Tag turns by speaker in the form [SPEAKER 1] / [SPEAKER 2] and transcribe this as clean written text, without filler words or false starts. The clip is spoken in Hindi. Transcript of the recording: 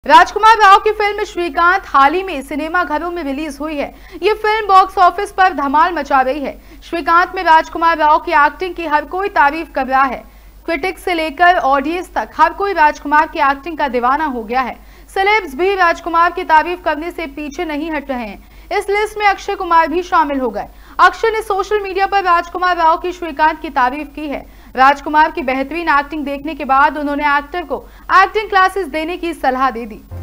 [SPEAKER 1] राजकुमार राव की फिल्म श्रीकांत हाल ही में सिनेमा घरों में रिलीज हुई है। ये फिल्म बॉक्स ऑफिस पर धमाल मचा रही है। श्रीकांत में राजकुमार राव की एक्टिंग की हर कोई तारीफ कर रहा है। क्रिटिक्स से लेकर ऑडियंस तक हर कोई राजकुमार की एक्टिंग का दीवाना हो गया है। सेलेब्स भी राजकुमार की तारीफ करने से पीछे नहीं हट रहे हैं। इस लिस्ट में अक्षय कुमार भी शामिल हो गए। अक्षय ने सोशल मीडिया पर राजकुमार राव की श्रीकांत की तारीफ की है। राजकुमार की बेहतरीन एक्टिंग देखने के बाद उन्होंने एक्टर को एक्टिंग क्लासेस देने की सलाह दे दी।